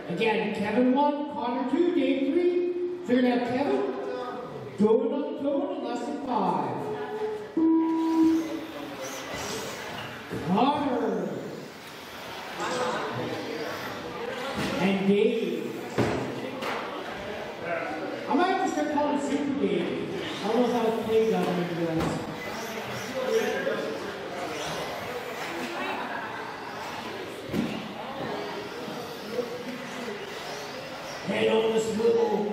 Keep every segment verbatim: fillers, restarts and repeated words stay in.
Again, Kevin one, Connor two, Dave three. So you're going to have Kevin going on the toe in less than five. Connor. And Dave. I might have to start calling him Super Dave. I don't know how to play that one, guys. Head on the swivel.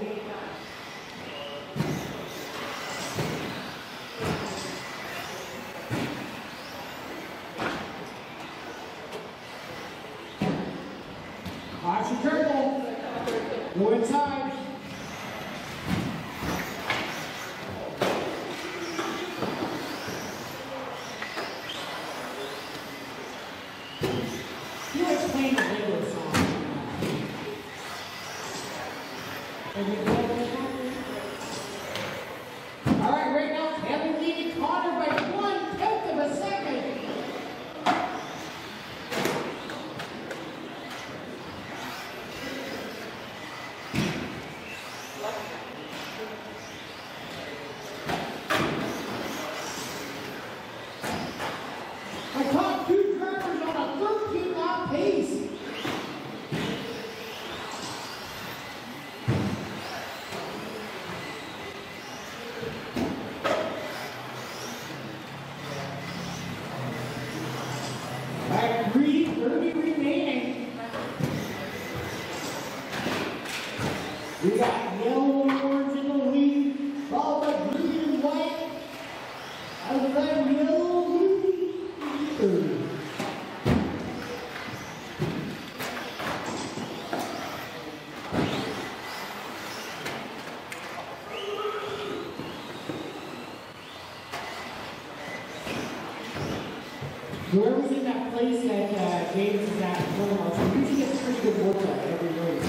Watch your turtle. Go inside. He likes playing the Lego song. All right, right now, Kevin leading Connor by one tenth of a second. My top two drivers on a thirteen lap pace. thirty remaining. We got yellow and orange in the lead, followed by green and white. As we got yellow and blue. Whoever's in that place that uh, James is at Cornwall, usually gets pretty good workout every race.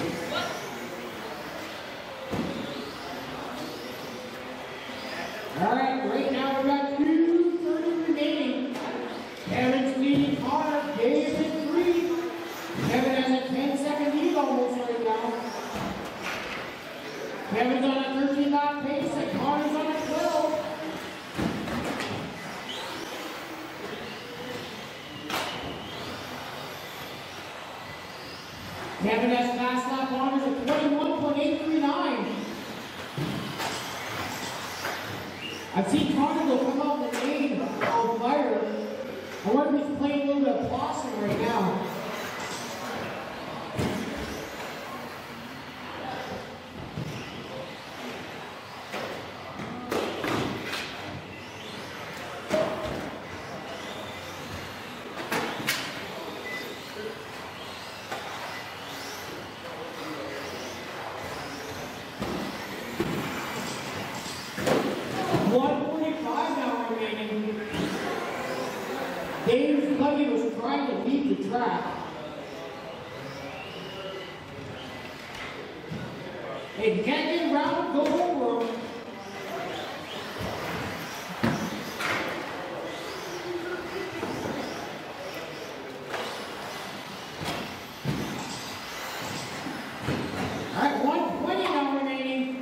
All right, right now we got two thirty remaining. Kevin's leading Connor, Dave in three. Kevin has a ten second lead almost right now. Kevin's on a thirteen lap pace and Connor's on a twelve. Kevin has fast lap honors of twenty-one point eight three nine. I've seen Connor go come out the lane on fire. I wonder if he's playing a little bit of possum right now. one forty-five now remaining. Dave's buddy was trying to lead the track. Hey, if you can't get around, go over him. All right, one twenty now remaining.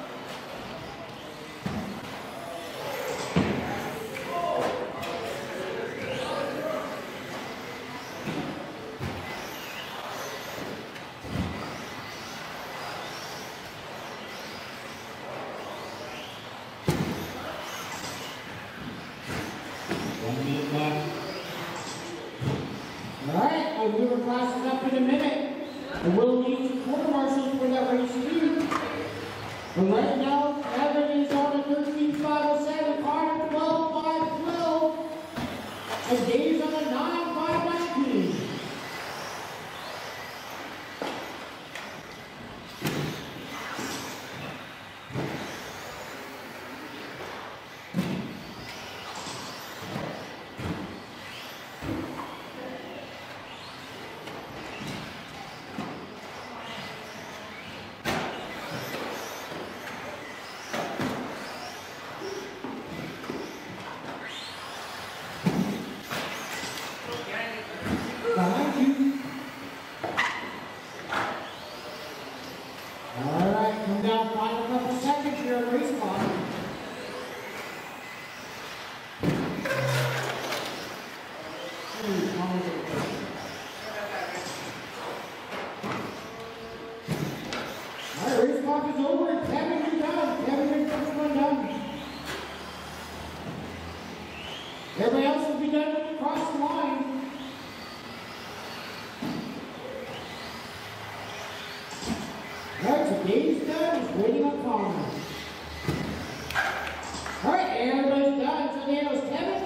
Alright, I'll give our classes up in a minute. And we'll need some quarter marshals for that race too. But right now, Kevin is on a thirteen five oh seven, Connor twelve five twelve, and Dave's on a nine five nineteen. down final couple seconds here in race clock. Alright, race clock is over. Kevin, you're done. Kevin, you're first one done. Everybody else will be done when you cross the line. Alright, so Dave's done. He's waiting on Connor. Alright, everybody's done. So then it was Kevin.